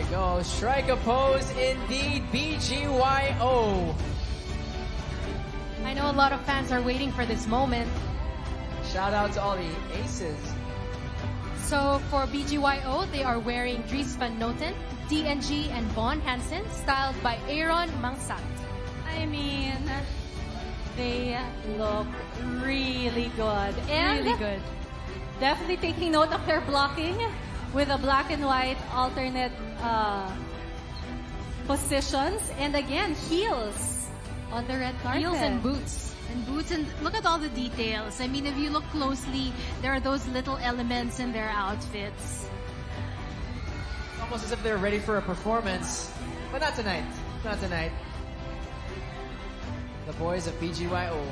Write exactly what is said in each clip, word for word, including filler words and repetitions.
you go. Strike a pose indeed, B G Y O. I know a lot of fans are waiting for this moment. Shout out to all the aces. So for B G Y O, they are wearing Dries van Noten, D N G, and Von Hansen, styled by Eian Rances. I mean, they look really good. And Really good. definitely taking note of their blocking with a black and white alternate uh, positions. And again, heels on the red carpet. Heels and boots. And boots, and look at all the details. I mean, if you look closely, there are those little elements in their outfits. Almost as if they're ready for a performance. But not tonight. Not tonight. The boys of B G Y O.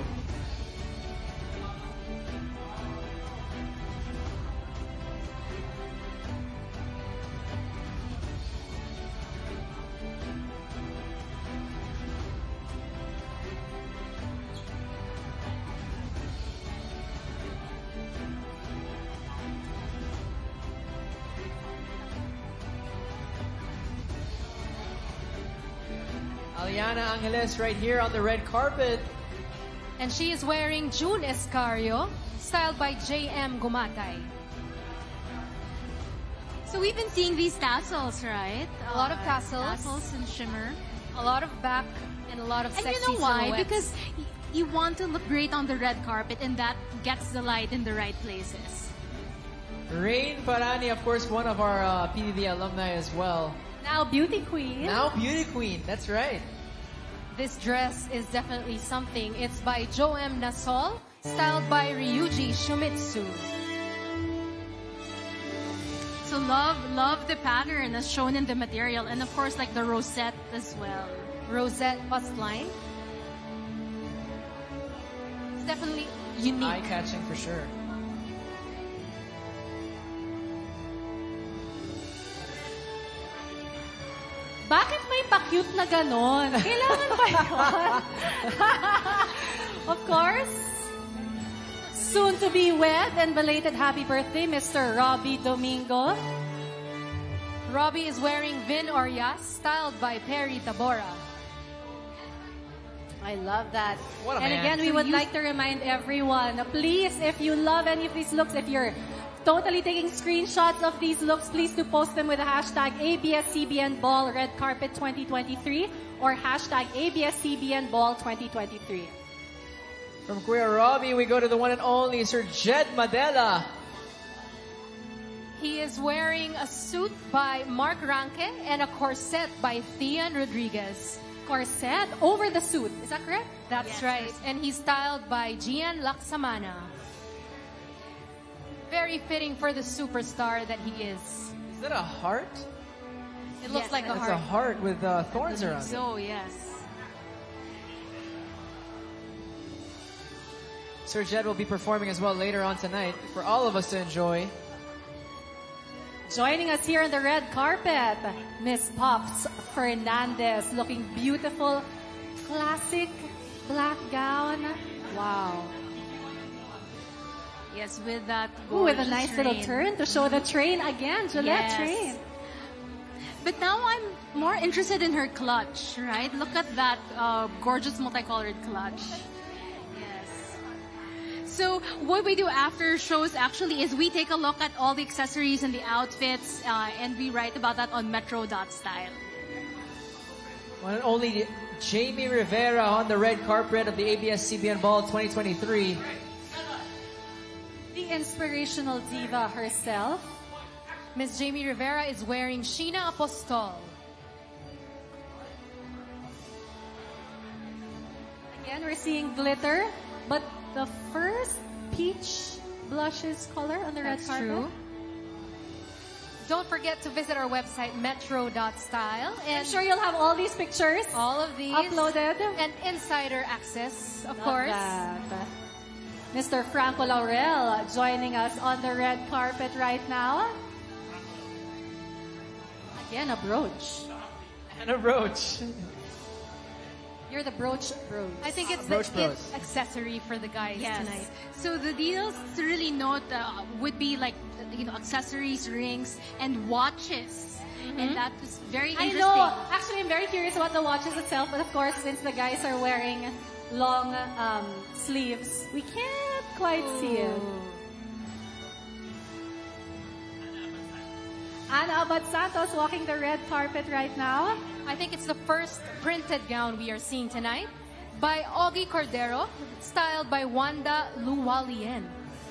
Aliana Angeles right here on the red carpet. And she is wearing June Escario, styled by J M Gumatay. So we've been seeing these tassels, right? A lot of Uh, tassels. Tassels and shimmer. A lot of back and a lot of And sexy you know why? silhouettes. Because y- you want to look great on the red carpet, and that gets the light in the right places. Rain Parani, of course, one of our uh, P D D alumni as well. Now beauty queen. Now beauty queen, that's right. This dress is definitely something. It's by Joem Nasol, styled by Ryuji Shumitsu. So love, love the pattern as shown in the material, and of course, like the rosette as well. Rosette bust line. It's definitely unique. Eye-catching for sure. Bakit may pa-cute na ganon? Kailangan ba yun? Of course, soon to be wed and belated happy birthday, Mister Robbie Domingo. Robbie is wearing Vin Orias, styled by Perry Tabora. I love that. What a and man. again, we would like to remind everyone, please, if you love any of these looks, if you're totally taking screenshots of these looks, please do post them with the hashtag A B S C B N Ball Red Carpet twenty twenty-three or hashtag A B S C B N Ball twenty twenty-three. From Kuya Robbie, we go to the one and only Sir Jed Madela. He is wearing a suit by Mark Ranke and a corset by Thean Rodriguez. Corset over the suit. Is that correct? That's Yes, right. yes. And he's styled by Gian Laksamana. Very fitting for the superstar that he is. Is that a heart? It looks Yes, like a That's heart. a heart with uh, thorns around it. So yes. Sir Jed will be performing as well later on tonight for all of us to enjoy. Joining us here on the red carpet, Miss Pops Fernandez, looking beautiful, classic black gown. Wow. Yes, with that Ooh, with a gorgeous nice little train. turn to show the train again, Gillette Yes. train. But now I'm more interested in her clutch, right? Look at that uh, gorgeous multicolored clutch. Yes. So what we do after shows actually is we take a look at all the accessories and the outfits, uh, and we write about that on metro dot style. One and only Jamie Rivera on the red carpet of the A B S C B N Ball twenty twenty-three. The inspirational diva herself. Miss Jamie Rivera is wearing Sheena Apostol. Again, we're seeing glitter, but the first peach blushes color on the That's red carpet. true. Don't forget to visit our website, metro dot style. I'm And sure you'll have all these pictures all of these uploaded. and insider access, of Love course. that. Mister Franco Laurel joining us on the red carpet right now. Again, a brooch. And a roach. You're the brooch brooch. I think it's Brooch the it bros. accessory for the guys Yes. tonight. So the deals to really note uh, would be like, you know, accessories, rings, and watches. and that was very I interesting. know. Actually, I'm very curious about the watches itself, but of course, since the guys are wearing long um, sleeves, we can't quite Ooh. see it. Ana Abad-Santos walking the red carpet right now. I think it's the first printed gown we are seeing tonight by Augie Cordero, styled by Wanda Luwalien.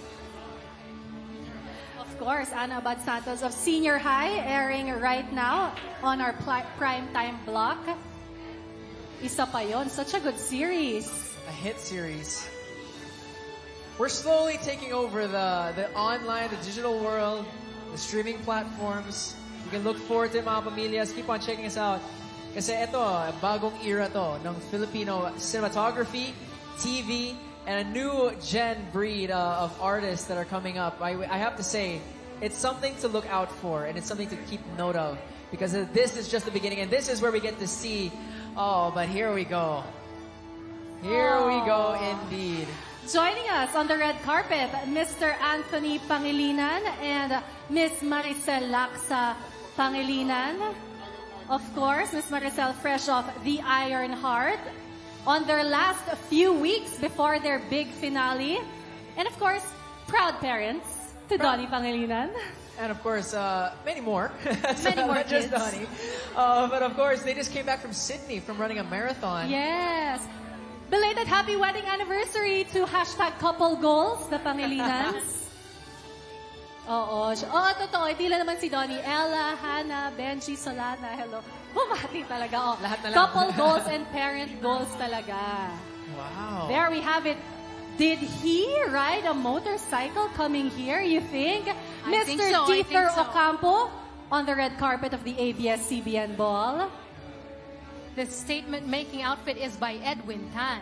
Of course, Ana Abad-Santos of Senior High airing right now on our prime time block. Isa pa yon, such a good series. A hit series. We're slowly taking over the, the online, the digital world, the streaming platforms. You can look forward to it, mga pamilyas. Keep on checking us out. Kasi ito, bagong era to ng Filipino cinematography, T V, and a new gen breed uh, of artists that are coming up. I, I have to say, it's something to look out for, and it's something to keep note of. Because this is just the beginning, and this is where we get to see, oh, but here we go. Here oh. we go indeed. Joining us on the red carpet, Mister Anthony Pangilinan and Miss Maricel Laksa Pangilinan. Of course, Miss Maricel fresh off the Iron Heart on their last few weeks before their big finale. And of course, proud parents to Donnie Pangilinan. And of course, uh, many more. Many more Not kids. just Donnie. Uh, but of course, they just came back from Sydney from running a marathon. Yes. Belated happy wedding anniversary to hashtag couple goals, the Pangilinans. Oo. Oo, totoo. Hindi lang naman si Donnie. Ella, Hannah, Benji, Solana, hello. Bumati talaga. Oh. Lahat na lang. Couple goals and parent goals talaga. Wow. There we have it. Did he ride a motorcycle coming here, you think? I Mister think so, Dieter so. Ocampo on the red carpet of the A B S C B N Ball. The statement-making outfit is by Edwin Tan.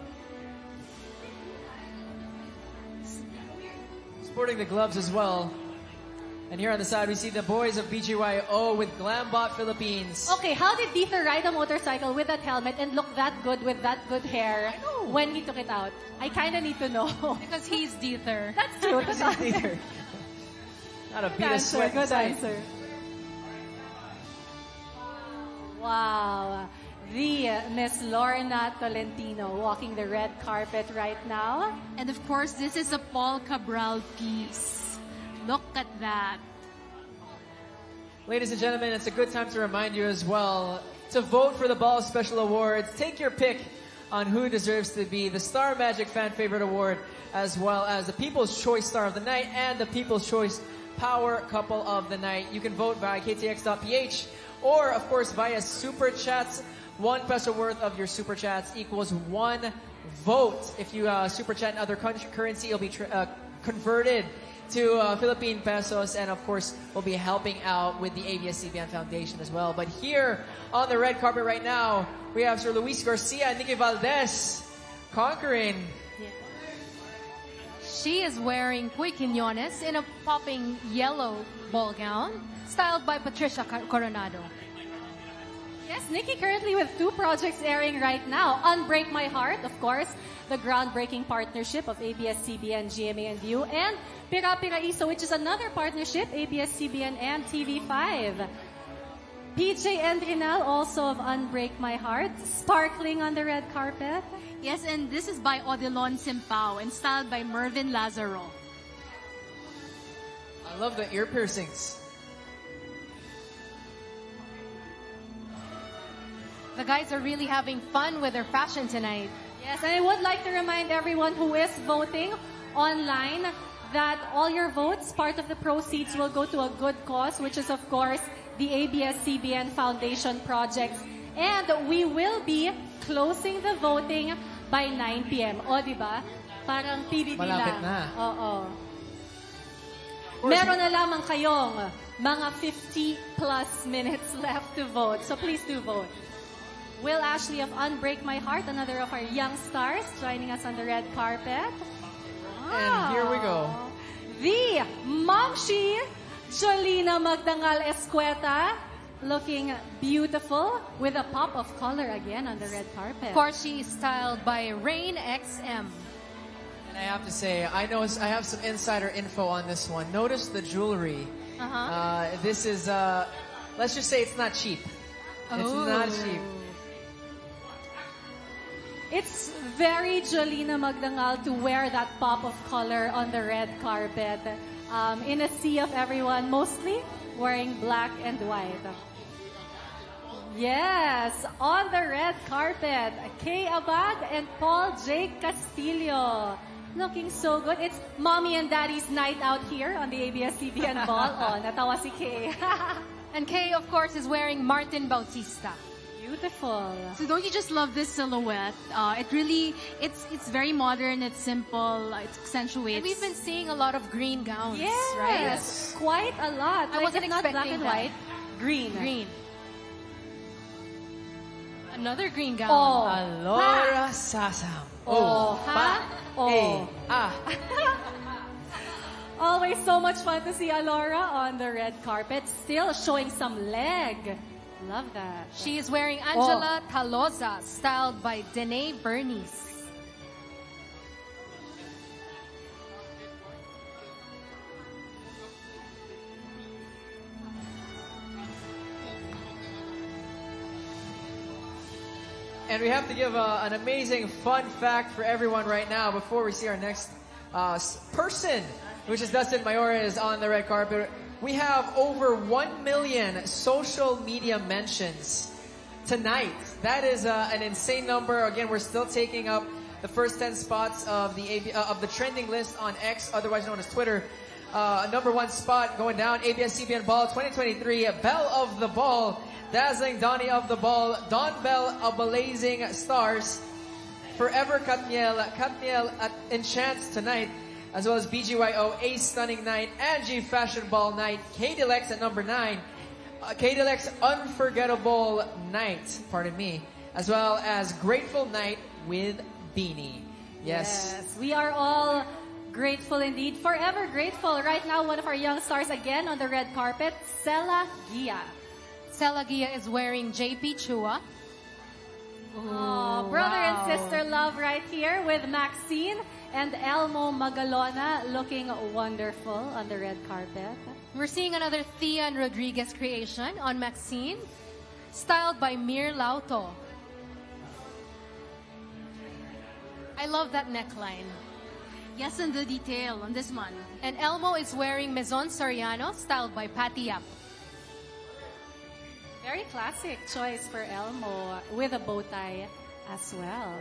Sporting the gloves as well. And here on the side, we see the boys of B G Y O with Glambot Philippines. Okay, how did Dieter ride a motorcycle with that helmet and look that good with that good hair when he took it out? I kind of need to know. Because he's Dieter. That's true. Because he's Dieter. Not a beat of answer, sweat good inside. answer. Wow. The uh, Miss Lorna Tolentino walking the red carpet right now. And of course, this is a Paul Cabral piece. Look at that. Ladies and gentlemen, it's a good time to remind you as well to vote for the Ball Special Awards. Take your pick on who deserves to be the Star Magic Fan Favorite Award, as well as the People's Choice Star of the Night and the People's Choice Power Couple of the Night. You can vote via K T X dot P H or, of course, via Super Chats. One peso worth of your Super Chats equals one vote. If you uh, Super Chat in other currency, it'll be tr uh, converted to uh, Philippine pesos, and of course, we'll be helping out with the A B S C B N Foundation as well. But here on the red carpet right now, we have Sir Luis Garcia and Nikki Valdez conquering. Yeah. She is wearing Puy Quiñones in a popping yellow ball gown, styled by Patricia Coronado. Yes, Nikki currently with two projects airing right now. Unbreak My Heart, of course, the groundbreaking partnership of A B S C B N, G M A, and View, and Pira Piraiso, which is another partnership, A B S C B N and T V five. P J Endrinal, also of Unbreak My Heart, sparkling on the red carpet. Yes, and this is by Odilon Simpao and styled by Mervin Lazaro. I love the ear piercings. The guys are really having fun with their fashion tonight. Yes, and I would like to remind everyone who is voting online that all your votes, part of the proceeds will go to a good cause, which is, of course, the A B S C B N Foundation projects. And we will be closing the voting by nine P M O, di ba? Parang P D D Malapit lang. na. Oo. Meron na lamang kayong mga fifty plus minutes left to vote. So please do vote. Will Ashley of Unbreak My Heart, another of our young stars, joining us on the red carpet. And here we go. The Momshi, Jolina Magdangal Escueta, looking beautiful with a pop of color again on the red carpet. Of course, she is styled by Rain X M. And I have to say, I know I have some insider info on this one. Notice the jewelry. Uh-huh. Uh, this is uh, let's just say it's not cheap. It's Oh. not cheap. It's very Jolina Magdangal to wear that pop of color on the red carpet. Um, in a sea of everyone, mostly wearing black and white. Yes, on the red carpet, Kay Abad and Paul J. Castillo. Looking so good. It's mommy and daddy's night out here on the A B S C B N Ball. Oh, natawa si Kay. And Kay, of course, is wearing Martin Bautista. Beautiful. So don't you just love this silhouette? Uh, it really, it's it's very modern, it's simple, it accentuates. And we've been seeing a lot of green gowns, Yes, right? quite a lot. I Like, wasn't if not black expecting and that. white, green. Green. Another green gown. Oh. Alora Sasam. Oh, pa, ha? eh, Oh. ah. Always so much fun to see Alora on the red carpet, still showing some leg. Love that. She is wearing Angela Taloza, styled by Danae Bernice. And we have to give uh, an amazing fun fact for everyone right now before we see our next uh, s- person, which is Dustin Mayores on the red carpet. We have over one million social media mentions tonight. That is uh, an insane number. Again, we're still taking up the first ten spots of the A B, uh, of the trending list on X, otherwise known as Twitter. Uh, number one spot going down, A B S C B N Ball twenty twenty-three, Belle of the Ball, Dazzling Donnie of the Ball, Don Bell, A Blazing Stars, Forever Katniel, Katniel at Enchants Tonight, as well as B G Y O, A Stunning Night, Angie Fashion Ball Night, Katie Lex at number nine, uh, Katie Lex Unforgettable Night, pardon me, as well as Grateful Night with Beanie. Yes. Yes, we are all grateful indeed. Forever grateful. Right now, one of our young stars again on the red carpet, Sela Gia. Sela Gia is wearing J P Chua. Oh, brother wow. and sister love right here with Maxine and Elmo Magalona looking wonderful on the red carpet. We're seeing another Thian Rodriguez creation on Maxine, styled by Mir Lauto. I love that neckline. Yes, and the detail on this one. And Elmo is wearing Maison Soriano, styled by Patty Yap. Very classic choice for Elmo with a bow tie as well.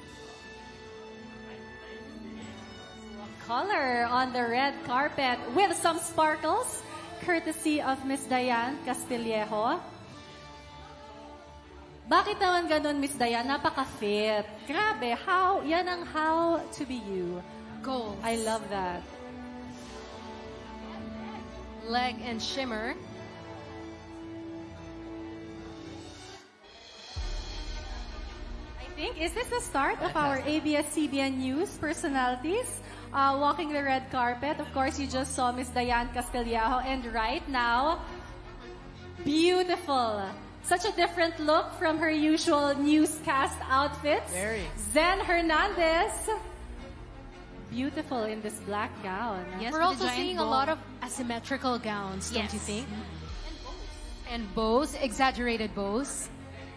Color on the red carpet with some sparkles, courtesy of Miss Diane Castillejo. Bakit naman ganun, Miss Diane? Napaka-fit. Grabe, how, yan ang how to be you. Gold. I love that. Leg and shimmer. I think, is this the start of our A B S C B N News personalities uh, walking the red carpet? Of course, you just saw Miss Diane Castillejo, and right now, beautiful. Such a different look from her usual newscast outfits. Very. Zen Hernandez, beautiful in this black gown. Yes, We're with also the giant seeing bow. a lot of asymmetrical gowns, don't Yes. you think? And bows, exaggerated bows.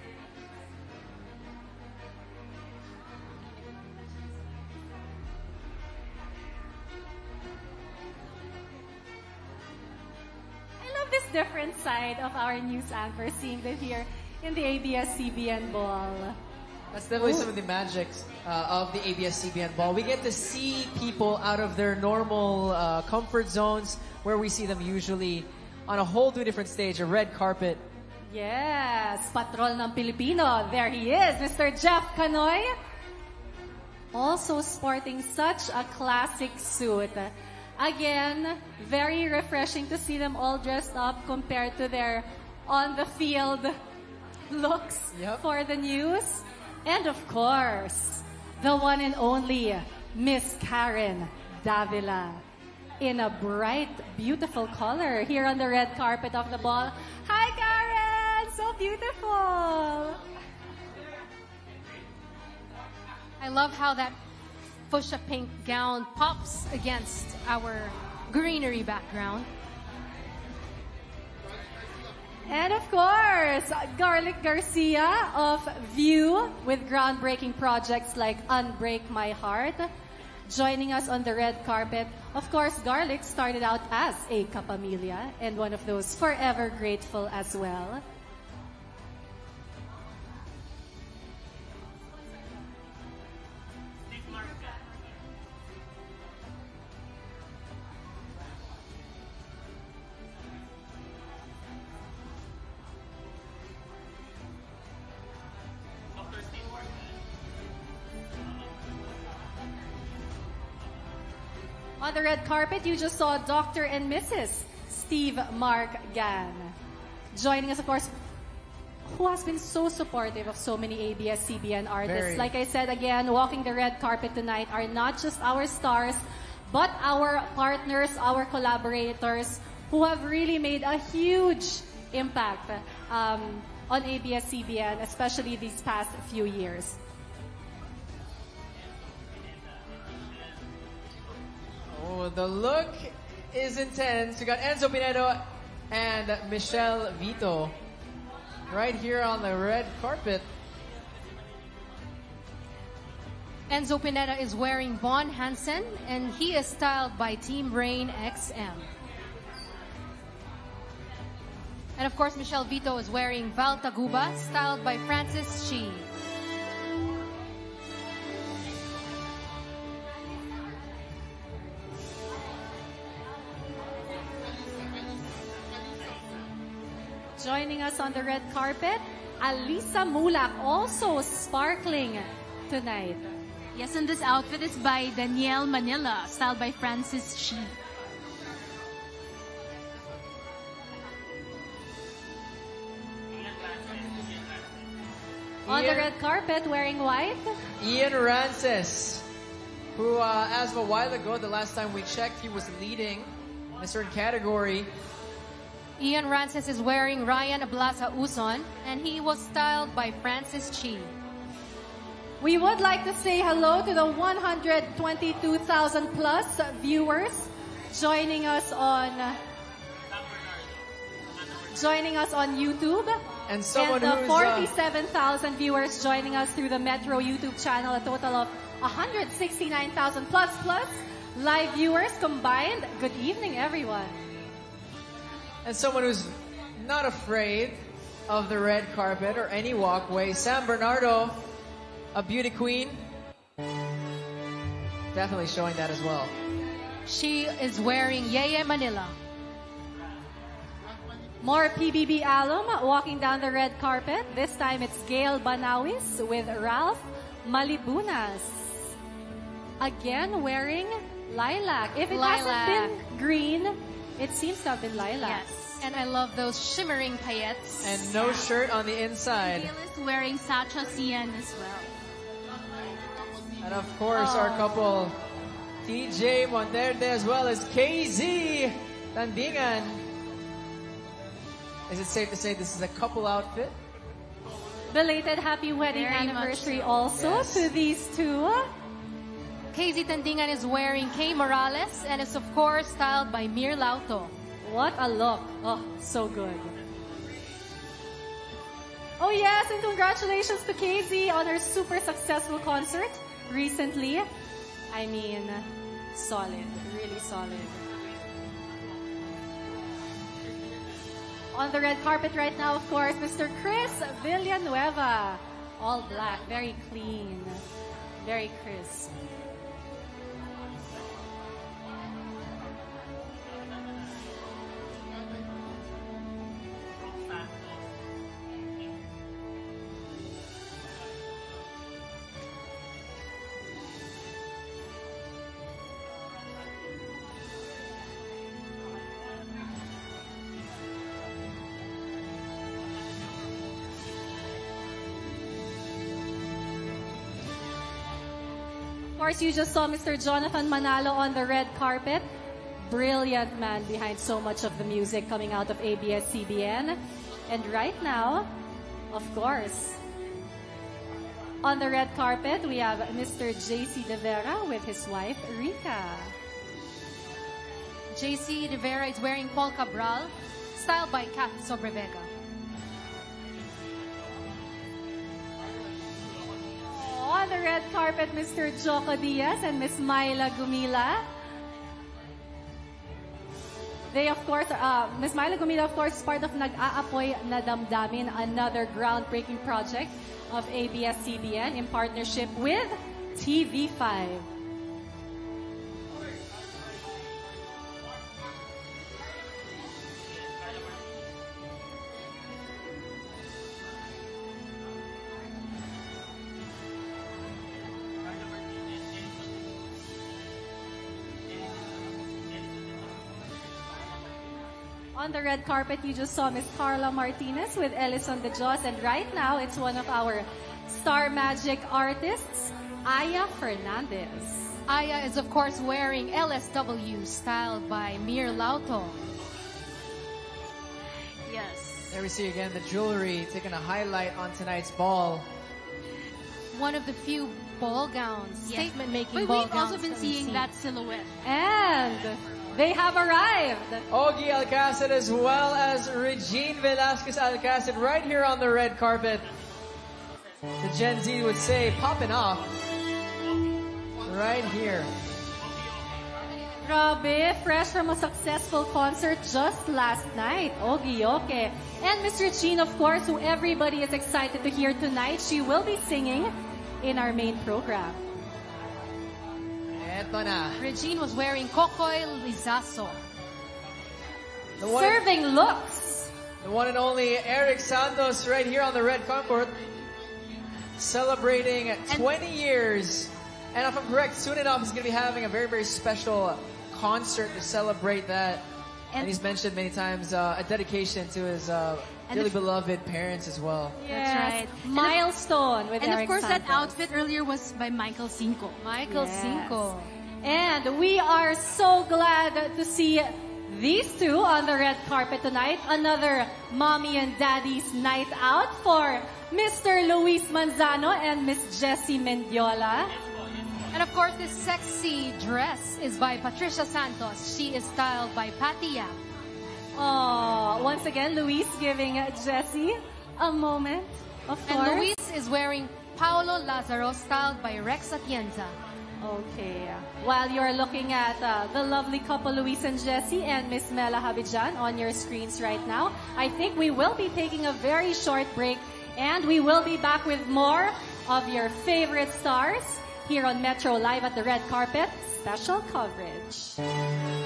I love this different side of our news anchor, seeing them here in the A B S C B N Ball. That's definitely some of the magics uh, of the A B S C B N Ball. We get to see people out of their normal uh, comfort zones where we see them usually on a whole new different stage, a red carpet. Yes, patrol ng Pilipino. There he is, Mister Jeff Canoy. Also sporting such a classic suit. Again, very refreshing to see them all dressed up compared to their on-the-field looks Yep. for the news. And of course, the one and only Miss Karen Davila in a bright, beautiful color here on the red carpet of the ball. Hi, Karen! So beautiful! I love how that fuchsia pink gown pops against our greenery background. And of course, Garlic Garcia of View with groundbreaking projects like Unbreak My Heart. Joining us on the red carpet, of course, Garlic started out as a Kapamilya and one of those forever grateful as well. On the red carpet, you just saw Doctor and Missus Steve Mark Gan. Joining us, of course, who has been so supportive of so many A B S C B N artists. Very. Like I said again, walking the red carpet tonight are not just our stars, but our partners, our collaborators, who have really made a huge impact um, on A B S C B N, especially these past few years. Oh, the look is intense. We got Enzo Pinedo and Michelle Vito right here on the red carpet. Enzo Pineda is wearing Von Hansen, and he is styled by Team Brain X M. And of course, Michelle Vito is wearing Val Taguba, styled by Francis Chi. Joining us on the red carpet, Alisa Mulak, also sparkling tonight. Yes, and this outfit is by Danielle Manila, styled by Francis Chi. On the red carpet, wearing white, Eian Rances, who, uh, as of a while ago, the last time we checked, he was leading in a certain category. Eian Rances is wearing Ryan Ablasa Uson, and he was styled by Francis Chi. we would like to say hello to the one hundred twenty-two thousand plus viewers joining us on joining us on YouTube. And someone and the who's, forty-seven thousand viewers joining us through the Metro YouTube channel, a total of one hundred sixty-nine thousand plus plus live viewers combined. Good evening, everyone. And someone who's not afraid of the red carpet or any walkway, Sam Bernardo, a beauty queen. Definitely showing that as well. She is wearing Yeye Manila. More P B B alum walking down the red carpet. This time it's Gail Banawis with Ralph Malibunas. Again wearing lilac. If it Lilac. hasn't been green, it seems to have been lilac. Yes, and I love those shimmering paillettes. And no shirt on the inside. Gail is wearing Sacha Sian as well. And of course, our couple, T J Monterde as well as K Z Tandingan. Is it safe to say this is a couple outfit? Belated happy wedding Very anniversary much so. also Yes. to these two. K Z Tandingan is wearing Kay Morales and is of course styled by Mir Lauto. What a look. Oh, so good. Oh yes, and congratulations to K Z on her super successful concert recently. I mean, solid, really solid. On the red carpet right now, of course, Mister Chris Villanueva. All black, very clean, very crisp. Of course, you just saw Mister Jonathan Manalo on the red carpet. Brilliant man behind so much of the music coming out of A B S C B N. And right now, of course, on the red carpet, we have Mister J C De Vera with his wife, Rika. J C De Vera is wearing Paul Cabral, styled by Kath Sobrevega. red carpet, Mister Joko Diaz and Miss Myla Gumila. They, of course, uh, Miss Myla Gumila, of course, is part of Nag-aapoy na Damdamin, another groundbreaking project of A B S C B N in partnership with T V five. On the red carpet, you just saw Miss Carla Martinez with Ellison De Jos, and right now, it's one of our Star Magic artists, Aya Fernandez. Aya is, of course, wearing L S W, styled by Mir Lauto. Yes. There we see again the jewelry taking a highlight on tonight's ball. One of the few ball gowns, Yes. statement-making But ball we've gowns. also been that we've seeing seen. that silhouette. And they have arrived. Ogie Alcacid as well as Regine Velasquez Alcacid right here on the red carpet. The Gen Z would say popping off right here. Grabe, fresh from a successful concert just last night. Ogie-yoke. And Miss Regine, of course, who everybody is excited to hear tonight. She will be singing in our main program. Eto na. Regine was wearing Kokoy Lizazo. The one, Serving looks. the one and only Eric Santos right here on the red carpet. Celebrating twenty years. And if I'm correct, soon enough he's going to be having a very, very special concert to celebrate that. And, And- he's mentioned many times uh, a dedication to his uh, And dearly if- beloved parents as well. Yes. right. Milestone with And Eric of course, that Santos. outfit earlier was by Michael Cinco. Michael Yes. Cinco. And we are so glad to see these two on the red carpet tonight. Another mommy and daddy's night out for Mister Luis Manzano and Miss Jessy Mendiola. And of course, this sexy dress is by Patricia Santos. She is styled by Patty Yap. Oh, once again, Luis giving Jessy a moment, of course. And Luis is wearing Paolo Lazaro, styled by Rex Atienza. Okay. While you're looking at uh, the lovely couple, Luis and Jessy and Miss Mela Habijan on your screens right now, I think we will be taking a very short break, and we will be back with more of your favorite stars here on Metro Live at the Red Carpet. Special coverage.